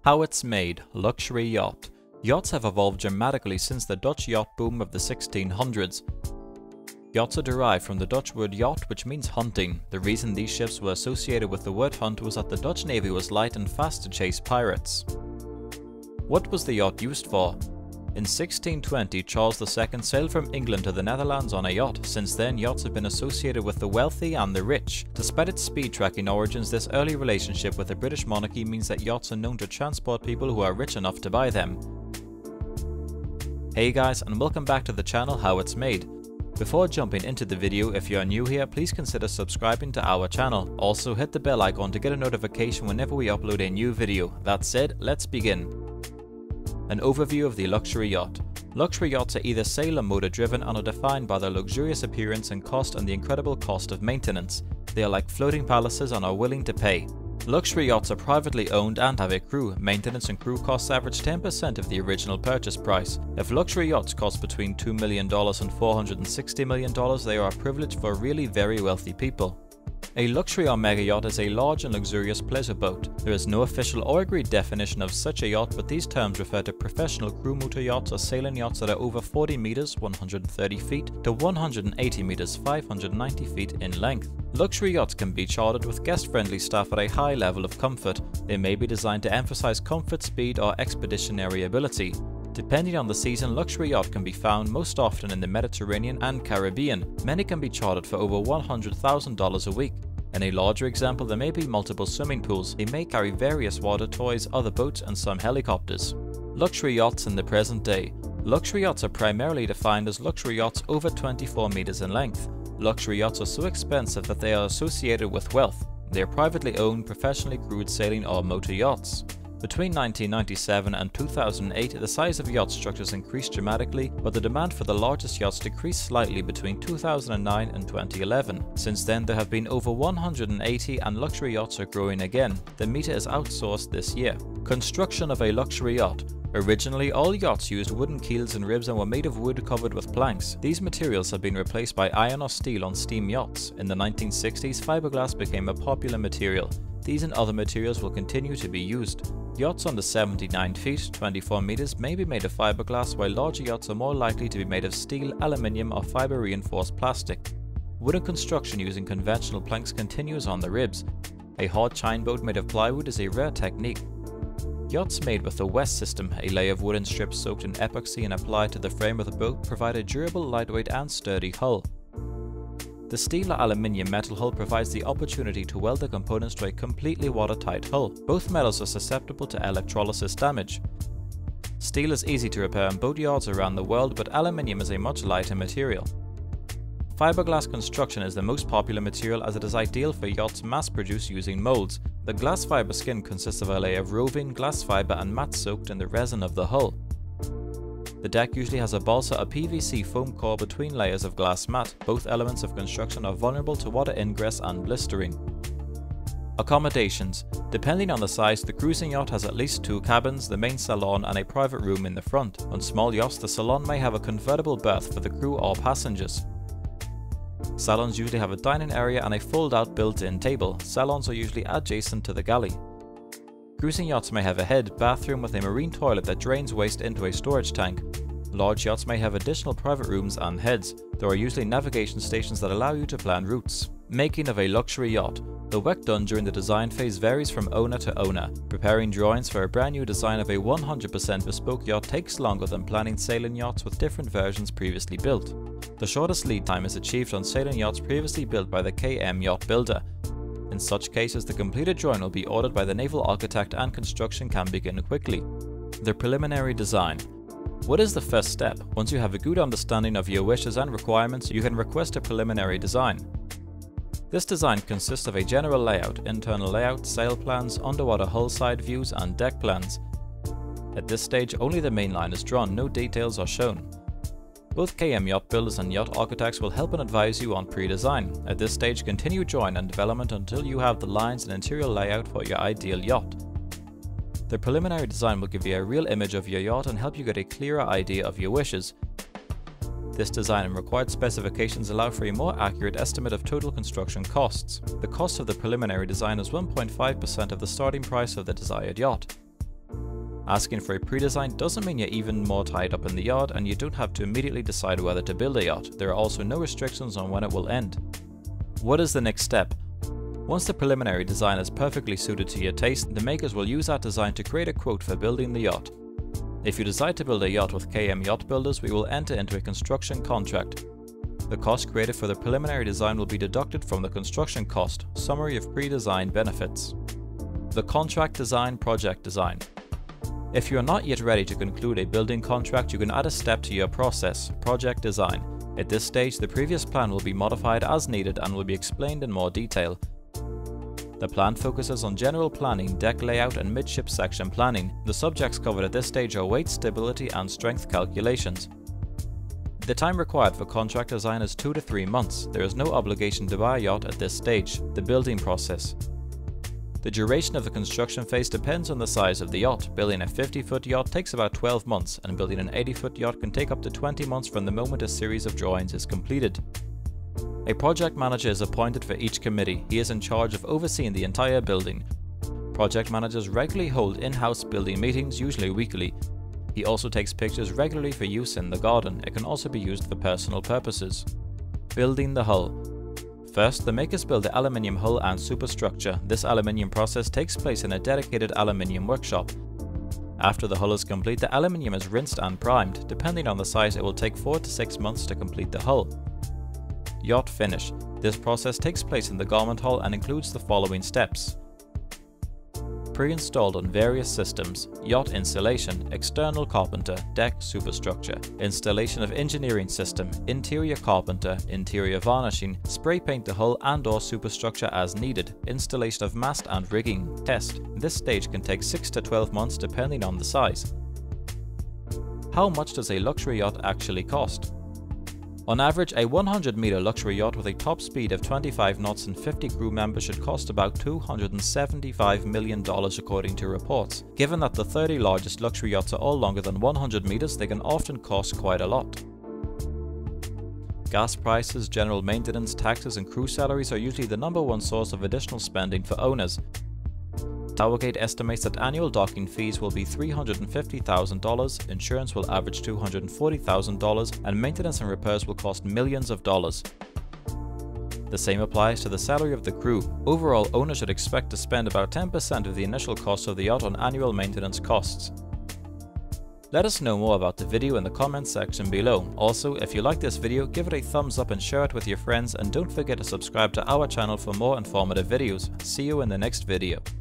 How it's made. Luxury yacht. Yachts have evolved dramatically since the Dutch yacht boom of the 1600s. Yachts are derived from the Dutch word yacht, which means hunting. The reason these ships were associated with the word hunt was that the Dutch navy was light and fast to chase pirates. What was the yacht used for? In 1620, Charles II sailed from England to the Netherlands on a yacht. Since then, yachts have been associated with the wealthy and the rich. Despite its speed tracking origins, this early relationship with the British monarchy means that yachts are known to transport people who are rich enough to buy them. Hey guys, and welcome back to the channel How It's Made. Before jumping into the video, if you are new here, please consider subscribing to our channel. Also hit the bell icon to get a notification whenever we upload a new video. That said, let's begin. An overview of the luxury yacht. Luxury yachts are either sail or motor driven and are defined by their luxurious appearance and cost and the incredible cost of maintenance. They are like floating palaces and are willing to pay. Luxury yachts are privately owned and have a crew. Maintenance and crew costs average 10% of the original purchase price. If luxury yachts cost between $2 million and $460 million, they are a privilege for really very wealthy people. A luxury or mega yacht is a large and luxurious pleasure boat. There is no official or agreed definition of such a yacht, but these terms refer to professional crew motor yachts or sailing yachts that are over 40 meters (130 feet) to 180 meters (590 feet) in length. Luxury yachts can be chartered with guest-friendly staff at a high level of comfort. They may be designed to emphasize comfort, speed, or expeditionary ability. Depending on the season, luxury yacht can be found most often in the Mediterranean and Caribbean. Many can be chartered for over $100,000 a week. In a larger example, there may be multiple swimming pools. They may carry various water toys, other boats, and some helicopters. Luxury yachts in the present day. Luxury yachts are primarily defined as luxury yachts over 24 meters in length. Luxury yachts are so expensive that they are associated with wealth. They are privately owned, professionally crewed sailing or motor yachts. Between 1997 and 2008, the size of yacht structures increased dramatically, but the demand for the largest yachts decreased slightly between 2009 and 2011. Since then, there have been over 180 and luxury yachts are growing again. The meter is outsourced this year. Construction of a luxury yacht. Originally, all yachts used wooden keels and ribs and were made of wood covered with planks. These materials have been replaced by iron or steel on steam yachts. In the 1960s, fiberglass became a popular material. These and other materials will continue to be used. Yachts under 79 feet (24 meters) may be made of fiberglass, while larger yachts are more likely to be made of steel, aluminium, or fiber-reinforced plastic. Wooden construction using conventional planks continues on the ribs. A hard chine boat made of plywood is a rare technique. Yachts made with the West system, a layer of wooden strips soaked in epoxy and applied to the frame of the boat, provide a durable, lightweight, and sturdy hull. The steel or aluminium metal hull provides the opportunity to weld the components to a completely watertight hull. Both metals are susceptible to electrolysis damage. Steel is easy to repair in boat yards around the world, but aluminium is a much lighter material. Fiberglass construction is the most popular material as it is ideal for yachts mass-produced using molds. The glass fiber skin consists of a layer of roving, glass fiber, and mat soaked in the resin of the hull. The deck usually has a balsa or PVC foam core between layers of glass mat. Both elements of construction are vulnerable to water ingress and blistering. Accommodations. Depending on the size, the cruising yacht has at least 2 cabins, the main salon, and a private room in the front. On small yachts, the salon may have a convertible berth for the crew or passengers. Salons usually have a dining area and a fold-out built-in table. Salons are usually adjacent to the galley. Cruising yachts may have a head bathroom with a marine toilet that drains waste into a storage tank. Large yachts may have additional private rooms and heads. There are usually navigation stations that allow you to plan routes. Making of a luxury yacht. The work done during the design phase varies from owner to owner. Preparing drawings for a brand new design of a 100% bespoke yacht takes longer than planning sailing yachts with different versions previously built. The shortest lead time is achieved on sailing yachts previously built by the KM Yacht Builder. In such cases, the completed drawing will be ordered by the naval architect and construction can begin quickly. The preliminary design. What is the first step? Once you have a good understanding of your wishes and requirements, you can request a preliminary design. This design consists of a general layout, internal layout, sail plans, underwater hull side views, and deck plans. At this stage, only the main line is drawn, no details are shown. Both KM Yacht Builders and yacht architects will help and advise you on pre-design. At this stage, continue drawing and development until you have the lines and interior layout for your ideal yacht. The preliminary design will give you a real image of your yacht and help you get a clearer idea of your wishes. This design and required specifications allow for a more accurate estimate of total construction costs. The cost of the preliminary design is 1.5% of the starting price of the desired yacht. Asking for a pre-design doesn't mean you're even more tied up in the yacht, and you don't have to immediately decide whether to build a yacht. There are also no restrictions on when it will end. What is the next step? Once the preliminary design is perfectly suited to your taste, the makers will use that design to create a quote for building the yacht. If you decide to build a yacht with KM Yacht Builders, we will enter into a construction contract. The cost created for the preliminary design will be deducted from the construction cost. Summary of pre-designed benefits. The contract design, project design. If you are not yet ready to conclude a building contract, you can add a step to your process, project design. At this stage, the previous plan will be modified as needed and will be explained in more detail. The plan focuses on general planning, deck layout and midship section planning. The subjects covered at this stage are weight, stability and strength calculations. The time required for contract design is 2 to 3 months. There is no obligation to buy a yacht at this stage. The building process. The duration of the construction phase depends on the size of the yacht. Building a 50-foot yacht takes about 12 months, and building an 80-foot yacht can take up to 20 months from the moment a series of drawings is completed. A project manager is appointed for each committee. He is in charge of overseeing the entire building. Project managers regularly hold in-house building meetings, usually weekly. He also takes pictures regularly for use in the garden. It can also be used for personal purposes. Building the hull. First, the makers build the aluminium hull and superstructure. This aluminium process takes place in a dedicated aluminium workshop. After the hull is complete, the aluminium is rinsed and primed. Depending on the size, it will take 4 to 6 months to complete the hull. Yacht finish. This process takes place in the garment hall and includes the following steps. Pre-installed on various systems, yacht installation, external carpenter, deck superstructure, installation of engineering system, interior carpenter, interior varnishing, spray paint the hull and or superstructure as needed, installation of mast and rigging, test. This stage can take 6 to 12 months depending on the size. How much does a luxury yacht actually cost? On average, a 100-meter luxury yacht with a top speed of 25 knots and 50 crew members should cost about $275 million according to reports. Given that the 30 largest luxury yachts are all longer than 100 meters, they can often cost quite a lot. Gas prices, general maintenance, taxes and crew salaries are usually the #1 source of additional spending for owners. Towergate estimates that annual docking fees will be $350,000, insurance will average $240,000, and maintenance and repairs will cost millions of dollars. The same applies to the salary of the crew. Overall, owners should expect to spend about 10% of the initial cost of the yacht on annual maintenance costs. Let us know more about the video in the comments section below. Also, if you like this video, give it a thumbs up and share it with your friends, and don't forget to subscribe to our channel for more informative videos. See you in the next video.